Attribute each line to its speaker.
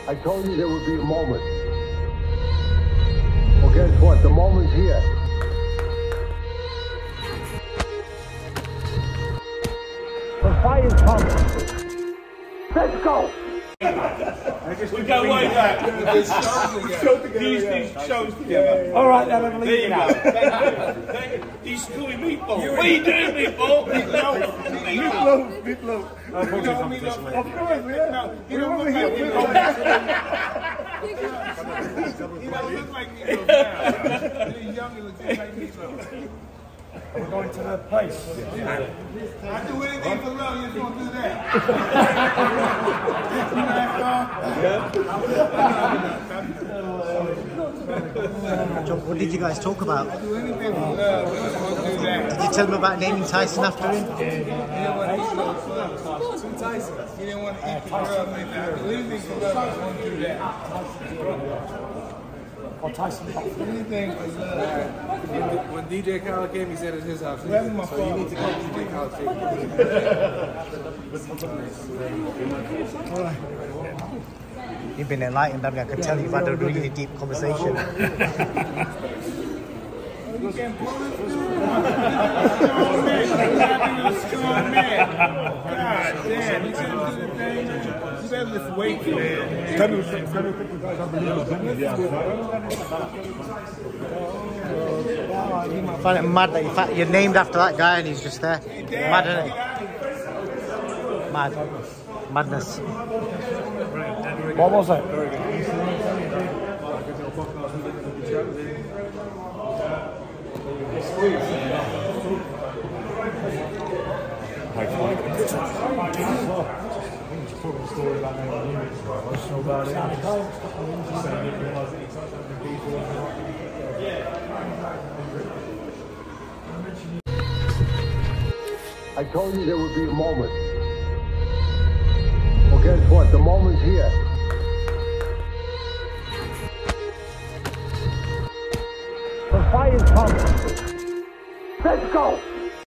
Speaker 1: I told you there would be a moment. Well, guess what? The moment's here. The fire's coming. Let's go!
Speaker 2: We go way back. These shows together.
Speaker 3: All right, then I'm leaving now.
Speaker 2: Thank you. These screwy meatballs. What are you doing, meatball? Meatloaf.
Speaker 3: Meatloaf.
Speaker 2: Of course, yeah. No, you don't look like meatloaf. You don't look like meatloaf now. You're young, you look just like meatloaf.
Speaker 3: We're going to the place.
Speaker 2: I do anything for love, you just won't do that.
Speaker 4: What did you guys talk about?
Speaker 2: I do anything for love, you just won't do that.
Speaker 4: Did you tell them about naming Tyson after him?
Speaker 2: You didn't want to eat no love. Tyson. You didn't want to eat for love like that. I do anything for love, you just won't do that.
Speaker 3: Or Tyson.
Speaker 2: Anything for love.
Speaker 5: When DJ Khaled came, he said at his house.
Speaker 2: Where's my
Speaker 5: So you need to go to DJ Khaled's table.
Speaker 4: You've been enlightened, I mean, I could tell you've had a really deep conversation.
Speaker 2: You can't pull this through. You're a strong man. God damn, you couldn't do the thing. You better lift weight, man.
Speaker 4: I find it mad that you're named after that guy and he's just there. Mad, isn't it? Mad. Madness.
Speaker 3: What was it?
Speaker 1: I told you there would be a moment. Well, guess what? The moment's here. The fire's coming. Let's go!